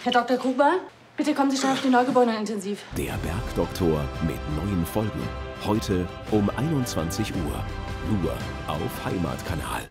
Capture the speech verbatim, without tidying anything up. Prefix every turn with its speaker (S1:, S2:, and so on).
S1: Herr Doktor Gruber, bitte kommen Sie schnell auf die Neugeborenenintensiv.
S2: Der Bergdoktor mit neuen Folgen. Heute um einundzwanzig Uhr. Nur auf Heimatkanal.